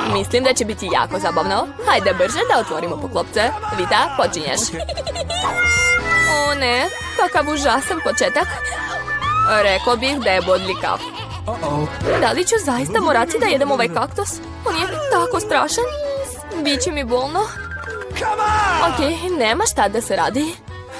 Mislim da će biti jako zabavno. Hajde brže da otvorimo poklopce. Vita, počinješ. O ne, kakav užasan početak. Rekao bih da je bodljikav. Da li ću zaista morati da jedem ovaj kaktus? On je tako strašan. Biće mi bolno. Ok, nema šta da se radi.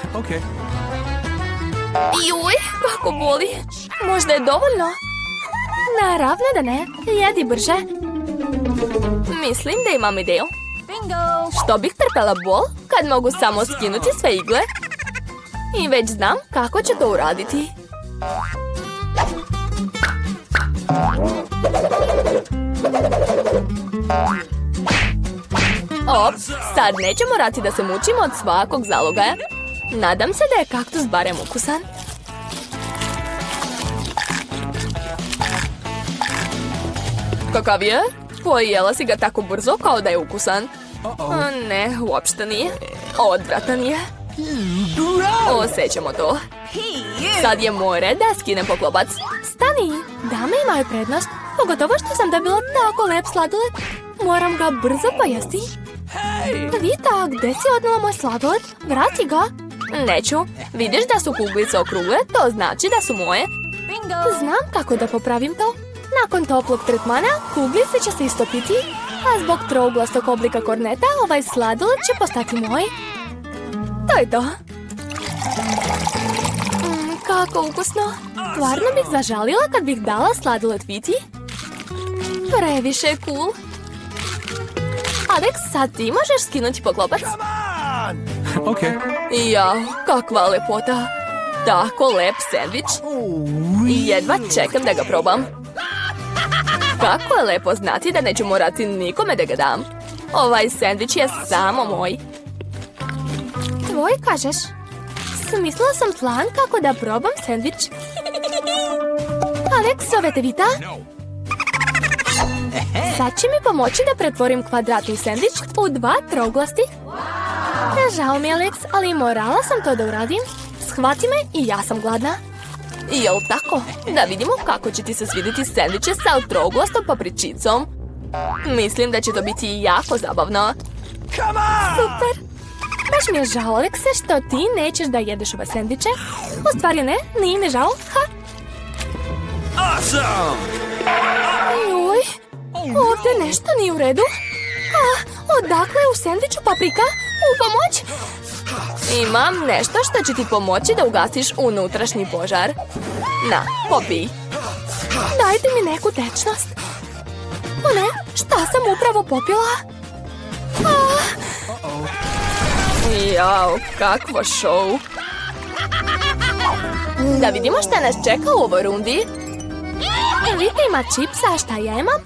Juj, kako boli. Možda je dovoljno? Naravno da ne. Jedi brže. Mislim da imam ideju. Što bih trpela bol kad mogu samo skinuti sve igle? I već znam kako ću to uraditi. Sad neću morati da se mučimo od svakog zalogaja. Nadam se da je kaktus barem ukusan. Kakav je? Pojela si ga tako brzo kao da je ukusan. Ne, uopšte nije. Odvratan je. Osjećamo to. Sad je moj red da skinem poklopac. Stani, dame imaju prednost. Pogotovo što sam dobila tako lep sladoled. Moram ga brzo pojesti. Vita, gdje si odnela moj sladoled? Vrati ga. Neću. Vidiš da su kuglice okrugle, to znači da su moje. Znam kako da popravim to. Nakon toplog tretmana, kuglice će se istopiti, a zbog trouglastog oblika korneta, ovaj sladoled će postati moj. To je to. Kako ukusno. Stvarno bih zažalila kad bih dala sladoled Viti. Previše je cool. Alex, sad ti možeš skinuti poklopac? Jao, kakva lepota. Tako lep sendvič. I jedva čekam da ga probam. Kako je lepo znati da neću morati nikome da ga dam. Ovaj sendvič je samo moj. Tvoj, kažeš? Smislila sam plan kako da probam sendvič. Alex, zovete Vita? Sad će mi pomoći da pretvorim kvadratni sendvič u dva trouglasti. Žao mi, Alex, ali morala sam to da uradim. Shvati me i ja sam gladna. Jel tako? Da vidimo kako će ti se svidjeti sendviče sa trouglastom papričicom. Mislim da će to biti jako zabavno. Super! Baš mi je žao, Alekse, što ti nećeš da jedeš ove sendviče. U stvari ne, nije mi žao. Ha! Juj, ovdje nešto nije u redu. Odakle je u sendviču paprika? U pomoć! Imam nešto što će ti pomoći da ugasiš unutrašnji požar. Na, popij. Dajte mi neku tečnost. O ne, šta sam upravo popila? Jao, kakvo show. Da vidimo šta nas čeka u ovoj rundi. Vita ima čipsa, a šta ja imam?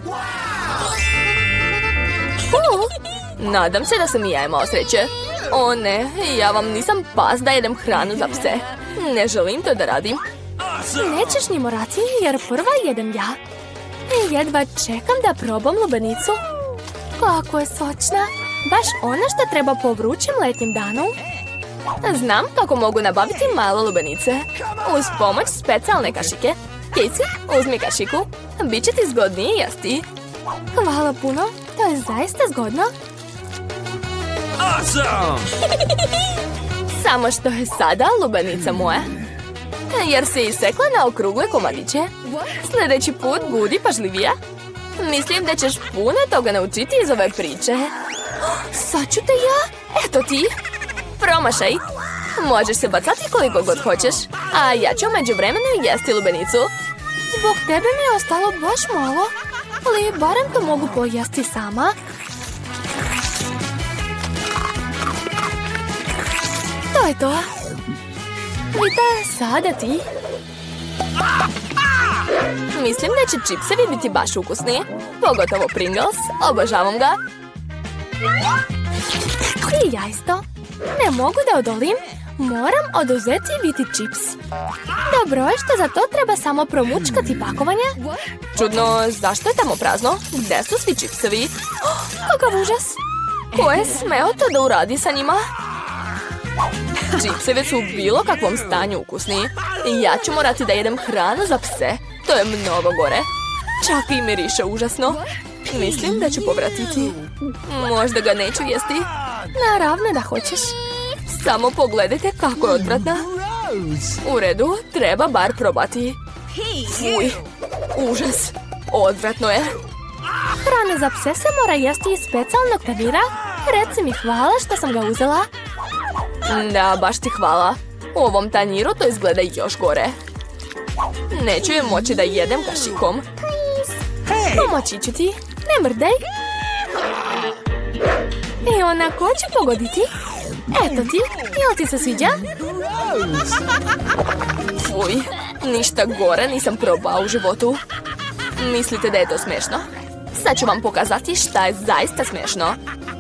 Nadam se da sam i ja imao sreće. O ne, ja vam nisam pas da jedem hranu za pse. Ne želim to da radim. Nećeš ni morati, jer prva jedem ja. Jedva čekam da probam lubenicu. Kako je sočna. Baš ono što treba po vrućem letnjem danu. Znam kako mogu nabaviti male lubenice. Uz pomoć specijalne kašike. Casey, uzmi kašiku. Biće ti zgodnije jesti. Hvala puno, to je zaista zgodno. Samo što je sada lubenica moja. Jer se isekla na okrugle komadiće. Sljedeći put budi pažljivija. Mislim da ćeš puno toga naučiti iz ove priče. Sad ću te ja. Eto ti. Promašaj. Možeš se bacati koliko god hoćeš. A ja ću među vremenu jesti lubenicu. Zbog tebe mi je ostalo baš malo. Ali barem to mogu pojesti sama. To je to. Vita, sada ti. Mislim da će čipsevi biti baš ukusni. Pogotovo Pringles, obožavam ga. I ja isto. Ne mogu da odolim. Moram oduzeti Viti čips. Dobro je što za to treba samo promučkati pakovanje. Čudno, zašto je tamo prazno? Gde su svi čipsevi? Kakav užas. Ko je smeo to da uradi sa njima? Čipsevi su u bilo kakvom stanju ukusni. I ja ću morati da jedem hranu za pse. To je mnogo gore. Čak i miriše užasno. Mislim da ću povratiti. Možda ga neću jesti. Naravno da hoćeš. Samo pogledajte kako je odvratna. U redu, treba bar probati. Fuj, užas. Odvratno je. Hrana za pse se mora jesti iz specijalnog tanjira. Reci mi hvala što sam ga uzela. Da, baš ti hvala. U ovom tanjiru to izgleda još gore. Neću je moći da jedem kašikom. Pomoći ću ti. Ne mrdaj. I onako ću pogoditi. Eto ti, jel ti se sviđa? Fuj, ništa gore nisam probao u životu. Mislite da je to smiješno? Sad ću vam pokazati šta je zaista smiješno.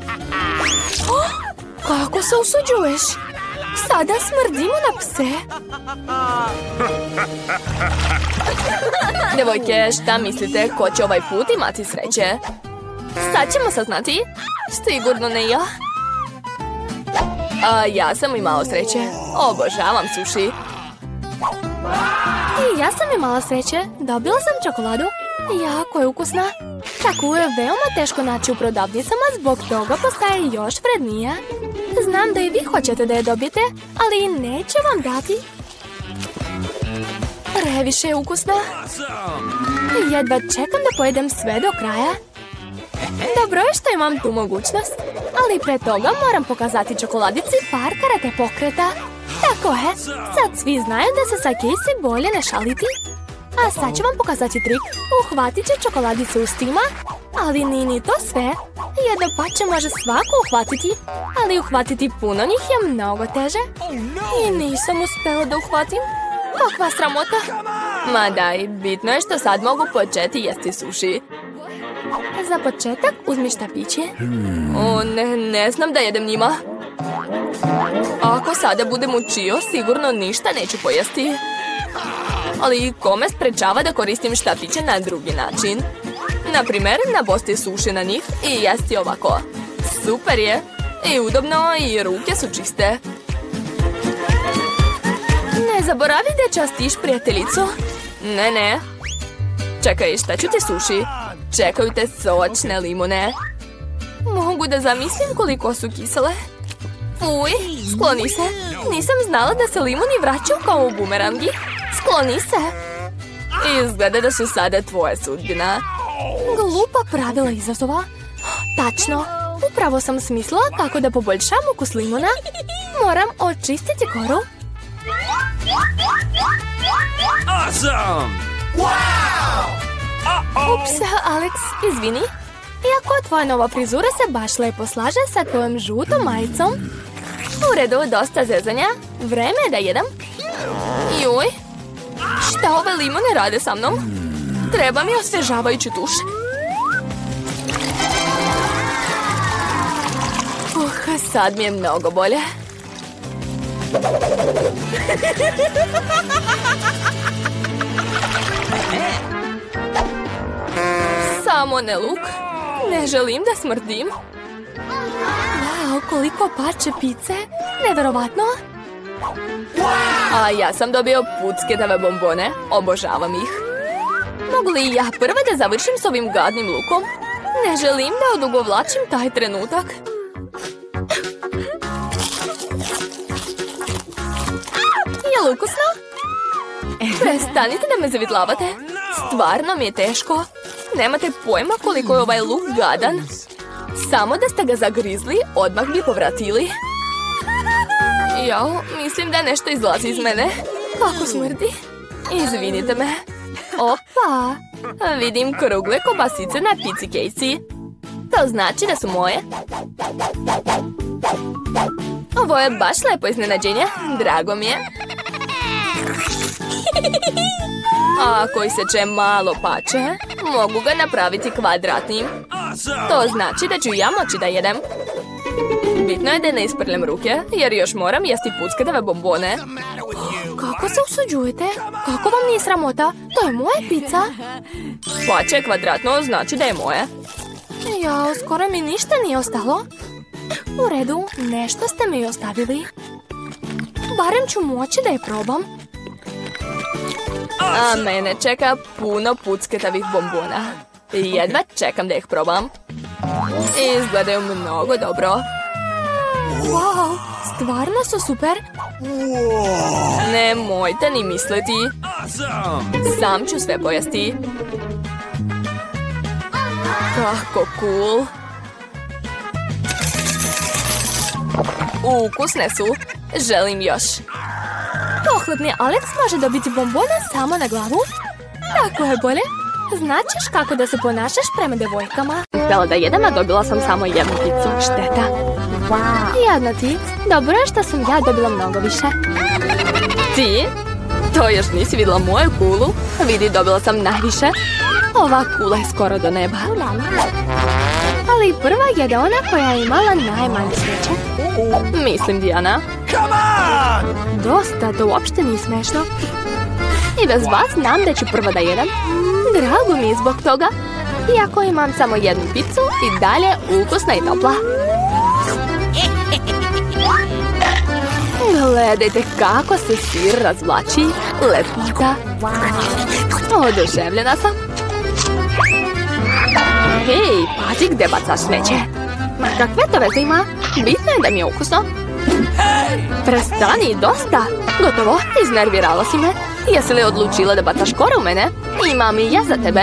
Kako se usuđuješ? Sada smrdimo na pse. Devojke, šta mislite, ko će ovaj put imati sreće? Sad ćemo saznati. Sigurno ne ja. A ja sam imala sreće. Obožavam suši. I ja sam imala sreće. Dobila sam čokoladu. Jako je ukusna. Tako je veoma teško naći u prodavnicama, zbog toga postaje još vrednija. Znam da i vi hoćete da je dobijete, ali neću vam dati. Previše je ukusna. Jedva čekam da pojedem sve do kraja. Dobro je što imam tu mogućnost, ali pre toga moram pokazati čokoladici par karate pokreta. Tako je, sad svi znaju da se sa Casey bolje ne šaliti. A sad ću vam pokazati trik. Uhvatit ću čokoladicu ustima, ali nije ni to sve. Jedno pače može svako uhvatiti, ali uhvatiti puno njih je mnogo teže. I nisam uspela da uhvatim. Kakva sramota. Ma daj, bitno je što sad mogu početi jesti suši. Za početak uzmi štapiće. O, ne znam da jedem njima. Ako sada budem učio, sigurno ništa neću pojesti. Ali kome sprečava da koristim štapiće na drugi način? Naprimjer, nabosti suši na njih i jesti ovako. Super je. I udobno i ruke su čiste. Ne zaboravi da častiš prijateljicu. Ne. Čekaj, šta ću ti suši? Čekaju te sočne limune. Mogu da zamislim koliko su kisele. Fuj, skloni se. Nisam znala da se limuni vraćaju kao u bumerangi. Skloni se. Izgleda da su sada tvoja sudbina. Glupa pravila izazova. Tačno, upravo sam smislila kako da poboljšam ukus limuna. Moram očistiti koru. Awesome! Wow! Ups, Alex, izvini. Iako tvoja nova frizura se baš lepo slaže sa tvojom žutom majicom. U redu, dosta zezanja. Vreme je da jedem. Juj, šta ove limune rade sa mnom? Treba mi osvježavajući tuš. Sad mi je mnogo bolje. Samo ne luk. Ne želim da smrdim. Wow, koliko parče pice. Neverovatno. A ja sam dobio pucketave bombone. Obožavam ih. Mogu li ja prva da završim s ovim gadnim lukom? Ne želim da odugovlačim taj trenutak. Je li ukusno? Prestanite da me zavitlavate. Stvarno mi je teško. Nemate pojma koliko je ovaj luk gadan. Samo da ste ga zagrizli, odmah bi povratili. Jao, mislim da nešto izlazi iz mene. Kako smrdi. Izvinite me. Opa, vidim krugle kobasice na pici Casey. To znači da su moje. Ovo je baš lepo iznenađenje. Drago mi je. A ako iseče malo pače, mogu ga napraviti kvadratnim. To znači da ću ja moći da jedem. Bitno je da ne isprljam ruke, jer još moram jesti pucketave bombone. Kako se usuđujete? Kako vam nije sramota? To je moja pizza. Pače kvadratno znači da je moje. Jao, skoro mi ništa nije ostalo. U redu, nešto ste mi ostavili. Barem ću moći da je probam. A mene čeka puno pucketavih bombona. Jedva čekam da ih probam. Izgledaju mnogo dobro. Wow, stvarno su super. Nemojte ni misliti. Sam ću sve pojesti. Kako cool. Ukusne su. Želim još. Pohlepni Alex može dobiti bombone samo na glavu. Tako je bolje. Značiš kako da se ponašaš prema devojkama? Htjela da jedem, a dobila sam samo jednu picu. Šteta. Wow. Jadna ti. Dobro je što sam ja dobila mnogo više. Ti? To još nisi vidjela moju kulu. Vidi, dobila sam najviše. Ova kula je skoro do neba. Ali prva je da ona koja je imala najmanje sreće. Mislim, Dijana. Dosta, to uopšte nije smešno. I bez vas znam da ću prva da jedem. Drago mi je zbog toga. Iako imam samo jednu picu i dalje ukusna i topla. Gledajte kako se sir razvlači. Lepota. Oduševljena sam. Hej, pazi gde bacaš smeće. Kakve to veze ima? Bitno je da mi je ukusno. Prestani, dosta. Gotovo, iznervirala si me. Jesi li odlučila da bacaš kore u mene? Imam i ja za tebe.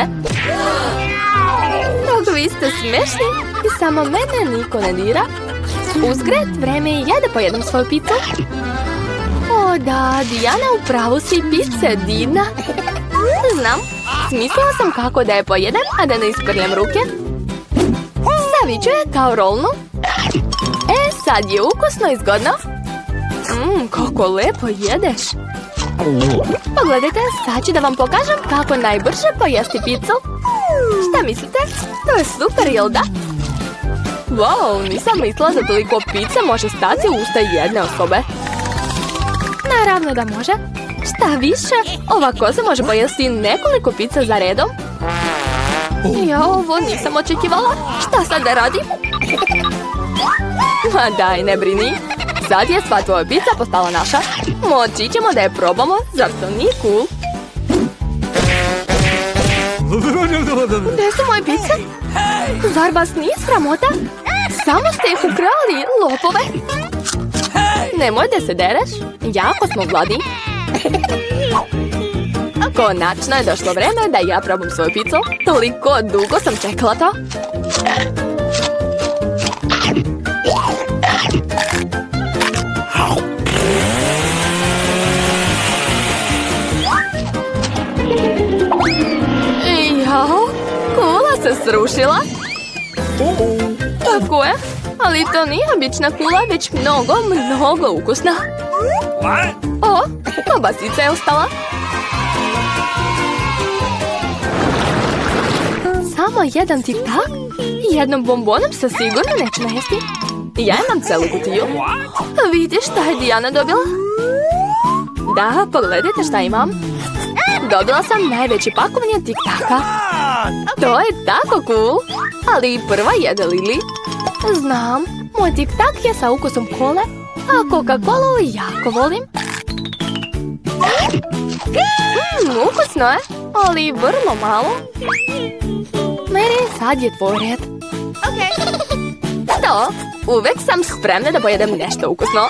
Dok vi ste smešni i samo mene niko ne dira. Uzgred, vreme i ja da pojedem svoju picu. O da, Dijana, upravo si, pizza je divna. Znam, smislila sam kako da je pojedem, a da ne isprljam ruke. Saviću je kao rolnu. Sad je ukusno i zgodno. Kako lepo jedeš. Pogledajte, sad ću da vam pokažem kako najbrže pojesti picu. Šta mislite? To je super, jel da? Wow, nisam mislila da toliko pice može stati u usta jedne osobe. Naravno da može. Šta više, ovako se može pojesti nekoliko pica za redom. Ja ovo nisam očekivala. Šta sad da radim? Ma daj, ne brini. Sad je sva tvoja pizza postala naša. Moći ćemo da je probamo, zar to nije cool? Gde su moje pizze? Zar vas nije sramota? Samo ste ih ukrali, lopove. Nemoj da se dereš. Jako smo gladni. Konačno je došlo vreme da ja probam svoju picu. Toliko dugo sam čekala to. Jao, kula se srušila. Tako je, ali to nije obična kula, već mnogo ukusna. O, kobasica je ostala. Samo jedan tik-tak? Jednom bombonom se sigurno neću najesti. Ja imam celu kutiju. Vidiš šta je Dijana dobila? Da, pogledajte šta imam. Dobila sam najveće pakovanje tik-taka. To je tako cool. Ali prva jede Lili. Znam, moj tik-tak je sa ukusom kole, a Coca-Colu jako volim. Ukusno je, ali vrlo malo. Mary, sad je tvoj red. To, uvek sam spremna da pojedem nešto ukusno.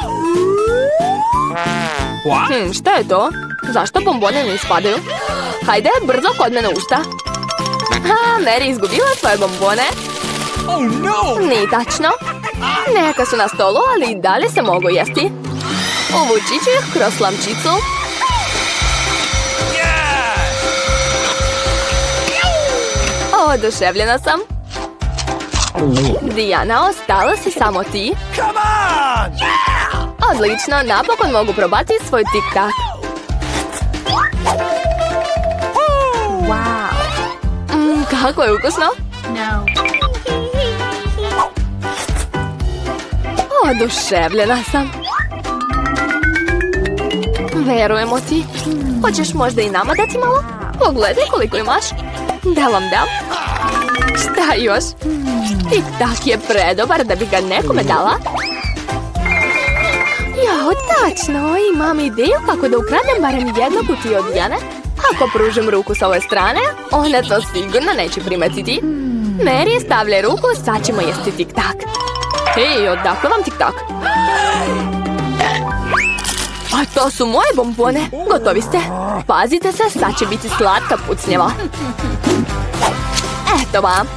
Šta je to? Zašto bombone ne ispadaju? Hajde, brzo kod mene usta. Mary izgubila svoje bombone. Nije tačno. Neka su na stolu, ali i dalje se mogu jesti. Uvući ću ih kroz slamčicu. Oduševljena sam. Dijana, ostala si samo ti. Odlično, napokon mogu probati svoj tik-tak. Kako je ukusno? Oduševljena sam. Verujemo ti. Hoćeš možda i nama dati malo? Pogledaj koliko imaš. Da vam dam. Šta još? Tik-tak je predobar da bi ga nekome dala. Jao, tačno. Imam ideju kako da ukradem barem jednu kutiju od Dijane. Ako pružim ruku s ove strane, ona to sigurno neće primetiti. Mary, stavljaj ruku, sad ćemo jesti tik-tak. Hej, odakle vam tik-tak? A to su moje bombone. Gotovi ste. Pazite se, sad će biti slatka pucnjeva. Eto vam.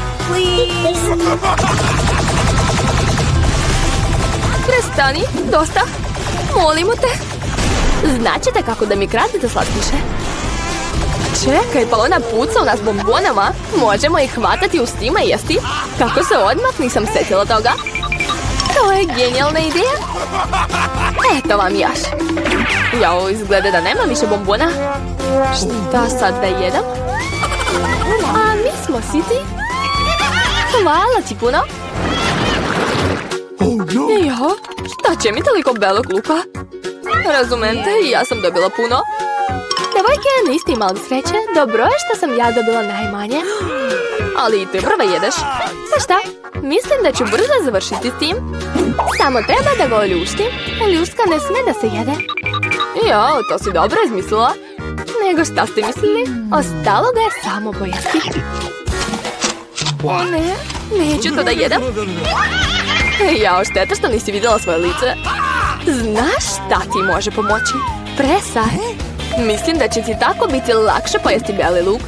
Prestani, dosta. Molimo te. Značite kako da mi kradete slatkiše. Čekaj, pa ona puca u nas bombonama. Možemo ih hvatati u stima i jesti. Kako se odmah nisam sjetila toga. To je genijalna ideja. Eto vam još. Jao, izgleda da nema više bombona. Šta sad da jedem? A mi smo siti. Hvala ti puno. Jao, šta će mi toliko belog luka? Razumete, ja sam dobila puno. Devojke, niste imali sreće. Dobro je što sam ja dobila najmanje. Ali i ti prva jedeš. Pa šta? Mislim da ću brzo završiti s tim. Samo treba da ga oljuštim. Ljuštka ne sme da se jede. Jao, to si dobro izmislila. Nego šta ste mislili? Ostalo ga je samo pojesti. O ne, neću to da jedem. Jao, šteta što nisi vidjela svoje lice. Znaš šta ti može pomoći? Presa. Mislim da će ti tako biti lakše pojesti beli luk.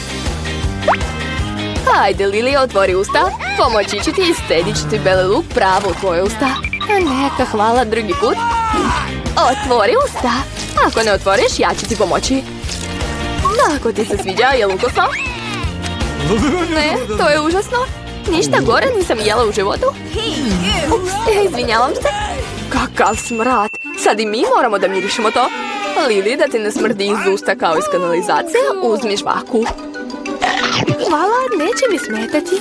Ajde, Lili, otvori usta. Pomoći ću ti i stedit ću ti beli luk pravo u tvoje usta. Neka, hvala, drugi put. Otvori usta. Ako ne otvoriš, ja ću ti pomoći. Ako ti se sviđa, je li ukusno? Ne, to je užasno. Ništa gore nisam jela u životu. Ups, izvinjavam se. Kakav smrad. Sad i mi moramo da mirišemo to. Lili, da ti ne smrdi iz usta kao iz kanalizacije, uzmi žvaku. Hvala, neće mi smetati.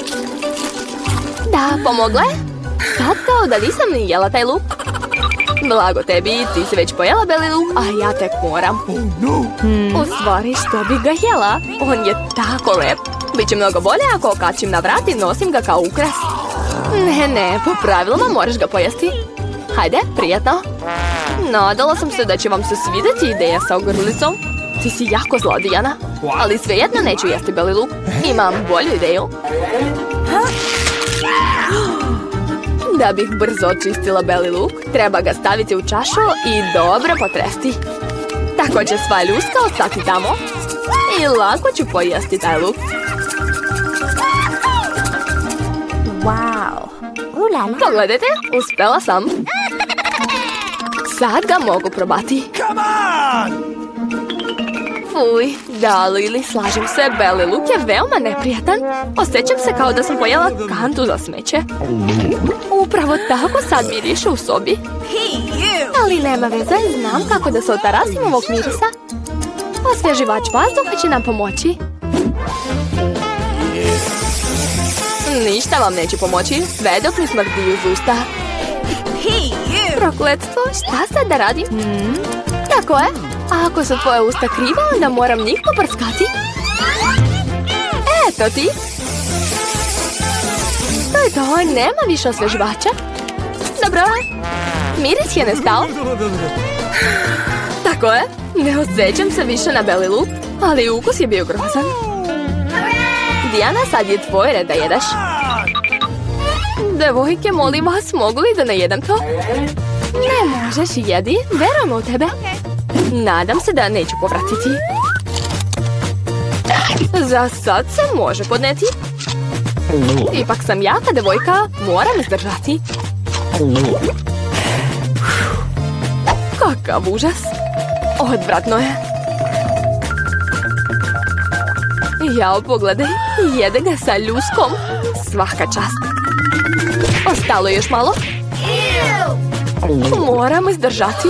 Da, pomogla je? Sad kao da nisam ni jela taj luk. Blago tebi, ti si već pojela beli luk, a ja tek moram. U stvari, što bi ga jela? On je tako lep. Biće mnogo bolje ako okačim na vrat i nosim ga kao ukras. Ne, po pravilima moraš ga pojesti. Hajde, prijatno. Nadala sam se da će vam se svidjeti ideja sa ogrlicom. Ti si jako zla, Dijana. Ali svejedno neću jesti beli luk. Imam bolju ideju. Da bih brzo očistila beli luk, treba ga staviti u čašu i dobro potresti. Tako će sva ljuska ostati tamo. I lako ću pojesti taj luk. Wow. Pogledajte, uspjela sam. Sad ga mogu probati. Fuj, da, Lili, slažem se, beli luk je veoma neprijatan. Osjećam se kao da sam pojela kantu za smeće. Upravo tako sad miriše u sobi. Ali nema veze, znam kako da se otarasim ovog mirisa. Osvježivač vazduha će nam pomoći. Ništa vam neće pomoći, sve dok mi smrdi uz usta. Prokletstvo, šta sad da radim? Tako je, a ako su tvoje usta kriva, onda moram njih poprskati. Eto ti. To je to, nema više osvježivača. Dobro, miris je nestao. Tako je, ne osjećam se više na beli luk, ali ukus je bio grozan. Dijana, sad je tvoj red da jedeš. Devojke, molim vas, mogu li da ne jedem to? Ne možeš, jedi, verujemo u tebe. Nadam se da neću povratiti. Za sad se može podneti. Ipak sam jaka devojka, moram izdržati. Kakav užas. Odvratno je. Jao, pogledaj, jede ga sa ljuskom. Svaka čast. Ostalo je još malo. Moram izdržati.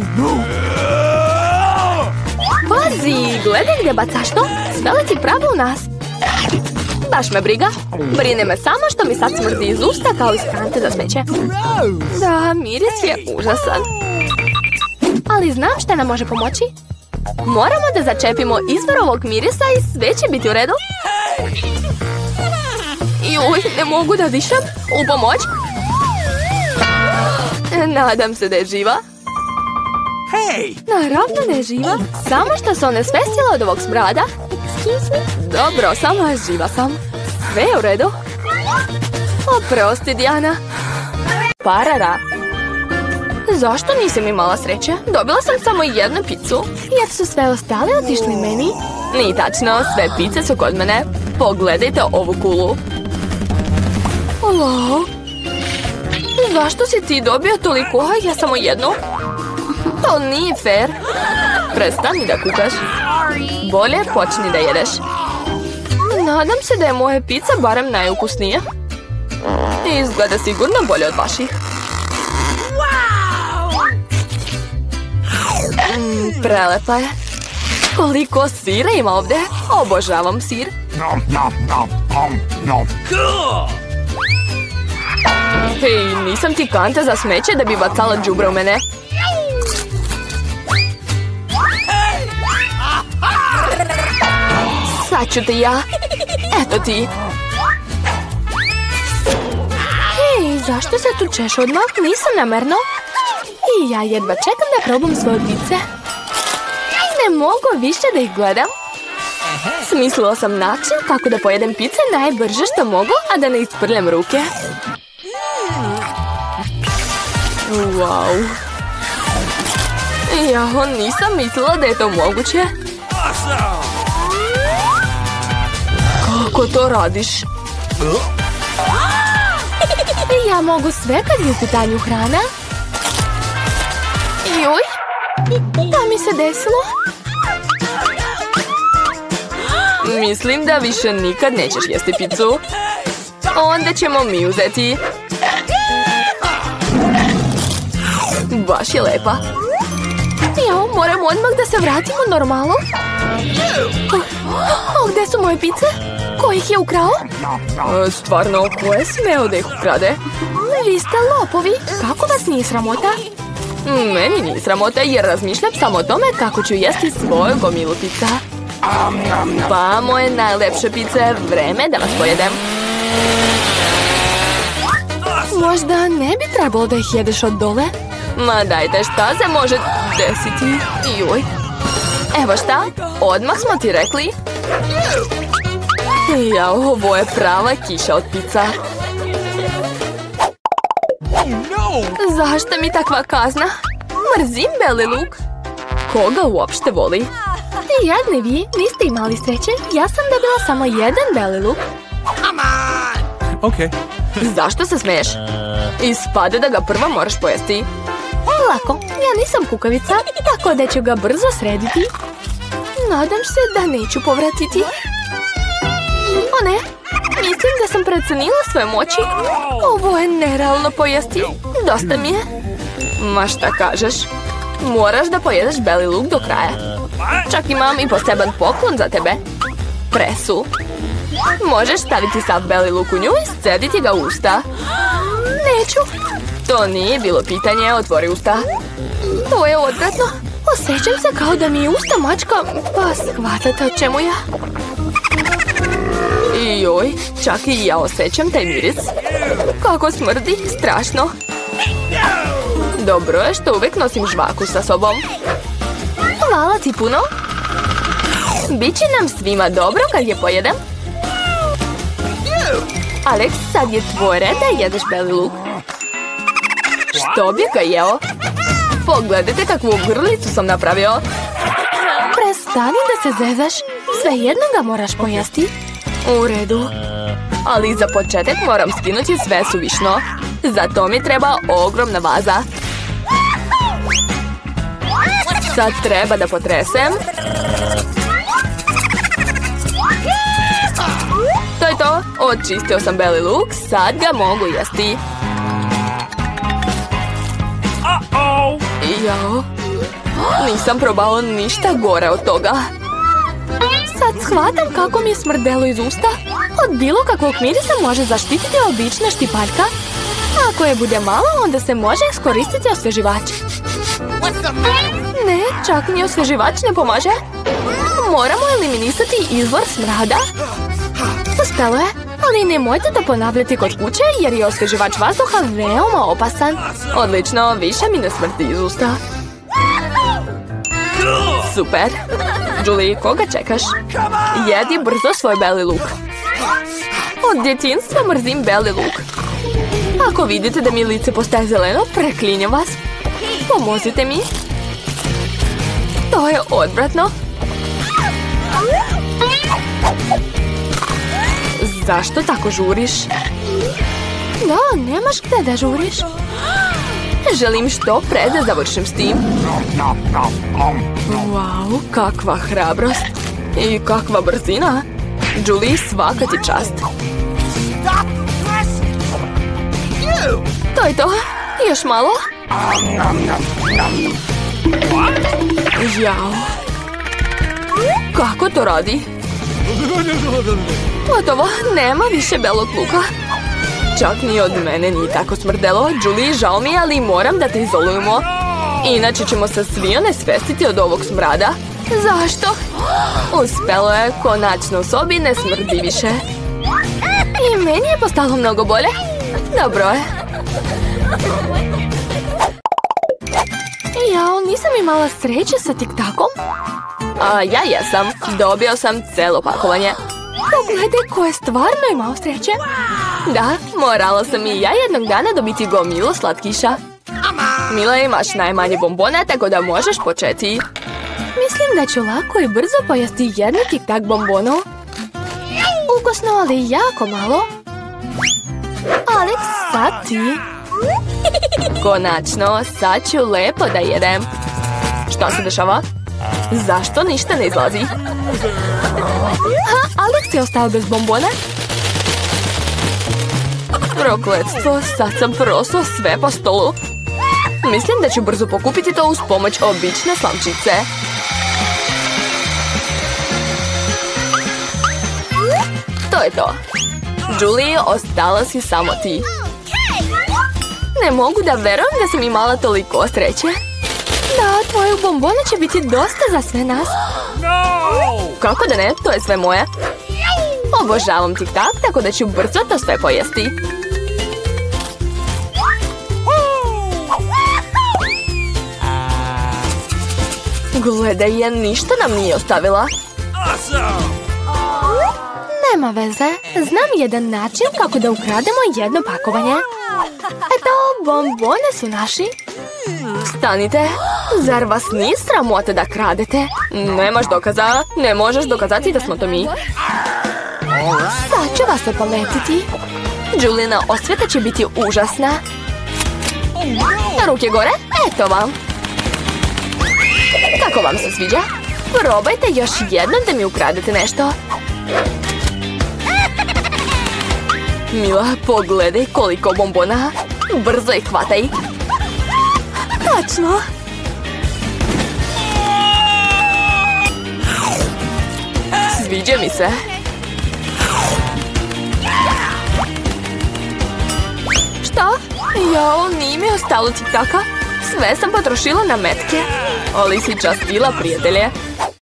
Pazi, gledaj gdje bacaš to. Sve ti pravo u nas. Baš me briga. Brine me samo što mi sad smrdi iz usta kao iz kante za smeće. Da, miris je užasan. Ali znam šta nam može pomoći. Moramo da začepimo izvor ovog mirisa i sve će biti u redu. Joj, ne mogu da dišem. U pomoć. Nadam se da je živa. Naravno ne živa. Samo što se one svestila od ovog smrada. Dobro, samo živa sam. Sve je u redu. Oprosti, Dijana. Parara. Zašto nisam imala sreće? Dobila sam samo jednu picu. Jer su sve ostale otišli meni. Nije tačno, sve pice su kod mene. Pogledajte ovu kulu. Wow. Zašto si ti dobio toliko, a ja samo jednu? To nije fair. Prestani da kukaš. Bolje počni da jedeš. Nadam se da je moja pizza barem najukusnija. Izgleda sigurno bolje od vaših. Prelepa je. Koliko sira ima ovdje. Obožavam sir. Hej, nisam ti kanta za smeće da bi bacala đubre u mene. Sad ću te ja. Eto ti. Hej, zašto se tu češ odmah? Nisam namerno. I ja jedva čekam da probam svoje pice. Ne mogu više da ih gledam. Smislila sam način kako da pojedem pice najbrže što mogu, a da ne isprljam ruke. Wow. Ja nisam mislila da je to moguće. Kako to radiš? Ja mogu sve kad je u pitanju hrana. Joj, to mi se desilo. Mislim da više nikad nećeš jesti picu. Onda ćemo mi uzeti. Baš je lepa. Jo, moram odmah da se vratimo u normalu. Gdje su moje pice? Ko ih je ukrao? Stvarno, ko je smeo da ih ukrade? Vi ste lopovi. Kako vas nije sramota? Meni nije sramota jer razmišljam samo o tome kako ću jesti svoju gomilu pizza. Pa, moje najlepše pice, vreme da vas pojedem. Možda ne bi trebalo da ih jedeš od dole? Ma dajte, šta se može desiti? Joj. Evo šta, odmah smo ti rekli. Ja, ovo je prava kiša od pizza. Zašto mi takva kazna? Mrzim beli luk. Koga uopšte voli? Jadni vi, niste imali sreće. Ja sam dobila samo jedan beli luk. Okay. Zašto se smiješ? Ispade da ga prvo moraš pojesti. Lako, ja nisam kukavica, tako da ću ga brzo srediti. Nadam se da neću povratiti. O ne, mislim da sam precenila svoje moći. Ovo je nerealno pojesti. Dosta mi je. Ma šta kažeš? Moraš da pojedeš beli luk do kraja. Čak imam i poseban poklon za tebe. Presu. Možeš staviti sav beli luk u nju i scediti ga u usta. Neću. To nije bilo pitanje, otvori usta. To je odvratno. Osjećam se kao da mi je usta mačka, pa shvatate o čemu ja. Joj, čak i ja osjećam taj miris. Kako smrdi, strašno. Dobro je što uvijek nosim žvaku sa sobom. Hvala ti puno. Biće nam svima dobro kad je pojedem. Alex, sad je tvoj red da jedeš beli luk. Što bi ga jeo? Pogledajte kakvu grlicu sam napravio. Prestani da se zezaš. Svejedno ga moraš pojesti. U redu. Ali za početak moram skinuti sve suvišno. Za to mi treba ogromna vaza. Sad treba da potresem. To je to. Očistio sam beli luk. Sad ga mogu jesti. Jao. Nisam probao ništa gore od toga. Sad shvatam kako mi je smrdelo iz usta. Od bilo kakvog mirisa može zaštititi obična štipaljka. Ako je bude malo, onda se može iskoristiti osvježivač. Ne, čak ni osvježivač ne pomaže. Moramo eliminisati izvor smrada. Uspelo je, ali nemojte to ponavljati kod kuće jer je osvježivač vazduha veoma opasan. Odlično, više mi ne smrdi iz usta. Super. Julie, koga čekaš? Jedi brzo svoj beli luk. Od djetinjstva mrzim beli luk. Ako vidite da mi lice postaje zeleno, preklinjem vas. Pomozite mi. To je odvratno. Zašto tako žuriš? Da, nemaš gdje da žuriš. Želim što pre da završim s tim. Wow, kakva hrabrost. I kakva brzina. Julie, svaka ti čast. To je to. Još malo. Jao. Kako to radi? Gotovo, nema više belog luka. Čak ni od mene nije tako smrdelo. Julie, žao mi je, ali moram da te izolujemo. Inače ćemo se svi onesvestiti od ovog smrada. Zašto? Uspelo je, konačno u sobi ne smrdi više. I meni je postalo mnogo bolje. Dobro je. Jao, nisam imala sreće sa tiktakom. A ja jesam. Dobio sam celo pakovanje. Pogledaj ko je stvarno imao sreće. Da, morala sam i ja jednog dana dobiti gomilu slatkiša. Mila, imaš najmanje bombona, tako da možeš početi. Mislim da ću lako i brzo pojesti jednu tik-tak bombonu. Ukusno, ali jako malo. Alex, sad ti. Konačno, sad ću lepo da jedem. Šta se dešava? Zašto ništa ne izlazi? Alex je ostao bez bombona. Prokletstvo, sad sam proslo sve po stolu. Mislim da ću brzo pokupiti to uz pomoć obične slamčice. To je to. Julie, ostala si samo ti. Ne mogu da verujem da sam imala toliko sreće. Da, tvoje bombone će biti dosta za sve nas. Kako da ne, to je sve moje. Obožavam tik-tak, tako da ću brzo to sve pojesti. Gledaj je, ništa nam nije ostavila. Nema veze, znam jedan način kako da ukrademo jedno pakovanje. Eto, bombone su naši. Stanite, zar vas nije sramota da kradete? Nemaš dokaza, ne možeš dokazati da smo to mi. Sad ću vas opametiti. Juliina osveta će biti užasna. Ruke gore, eto vam. Kako vam se sviđa? Probajte još jednom da mi ukradete nešto. Mila, pogledaj koliko bombona. Brzo ih hvataj. Tačno. Sviđa mi se. Šta? Jao, nije mi ostalo tik-taka. Sve sam potrošila na metke. Ali si častila, prijatelje.